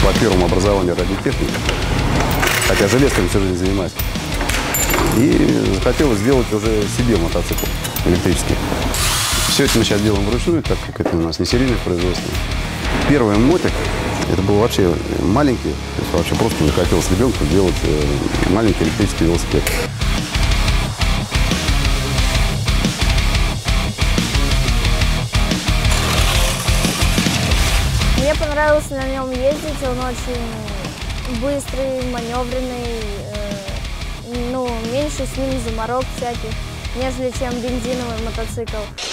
по первому образованию радиотехника, хотя железками всю жизнь занимаюсь. И захотелось сделать уже себе мотоцикл электрический. Все это мы сейчас делаем вручную, так как это у нас не серийное производство. Первый мотик, это был вообще маленький, то есть вообще просто захотелось ребенку делать маленький электрический велосипед. Мне понравилось на нем ездить, он очень быстрый, маневренный, меньше с ним заморок всяких, нежели чем бензиновый мотоцикл.